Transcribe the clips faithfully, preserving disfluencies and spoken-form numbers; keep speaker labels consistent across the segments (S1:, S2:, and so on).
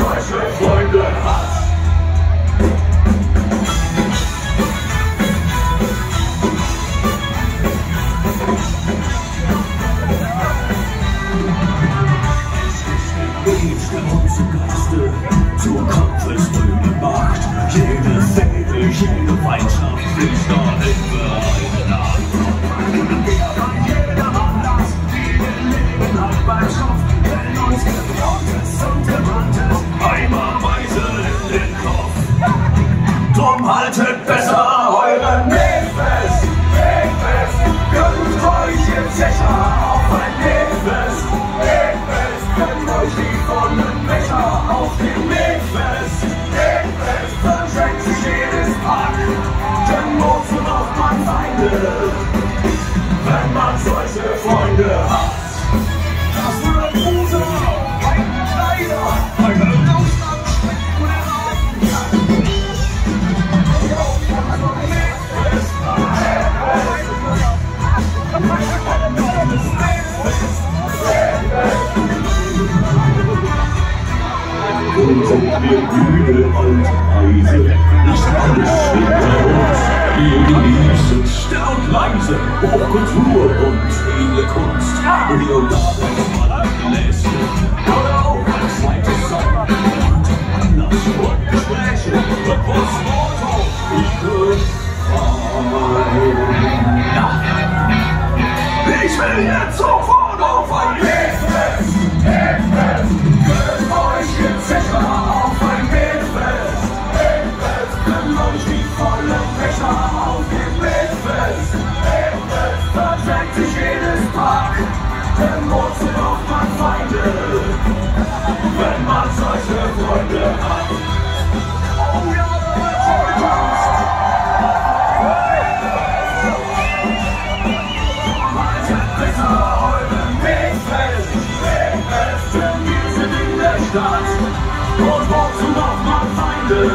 S1: solche Freunde hat.
S2: Unsere Geiste zur kampfesgrünen Macht. Jede Fehde, jede Feindschaft fließt dahin für eine Nacht. Wir waren jeder Anlass, die Gelegenheit beim Schopf, wenn uns gebrautes und gebranntes Eimerweise in den Kopf. Drum haltet besser euren Weg fest, Weg fest, gönnt euch jetzt sicher auf ein Weg fest, Weg fest, gönnt euch die vollen Becher auf dem Weg fest, Weg fest, verschenkt sich jedes Pack, denn wozu noch man Feinde, wenn man solche Freunde hat. Das war ein Bruder, ein Kleider, eine Lausland schmeckt mir rein. Und sind wir müde alte Reise, ist alles hinter uns. Wir genießen sternt leise Hochkultur und edle Kunst. Wir laden mal Gläschen oder auch ein zweites Sein. Anlass und Gespräche und Postmorto, Liebe, ich will jetzt sofort auf ein Wegfest, Wegfest, gönnt euch jetzt sicher auf ein Wegfest, Wegfest, gönnt euch die vollen Becher auf dem Wegfest, Wegfest, verschenkt sich jedes Pack, denn wozu braucht man Feinde, wenn man solche Freunde hat. Oh ja, und wozu noch mal Feinde,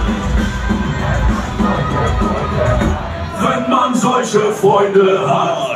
S2: wenn man solche Freunde hat.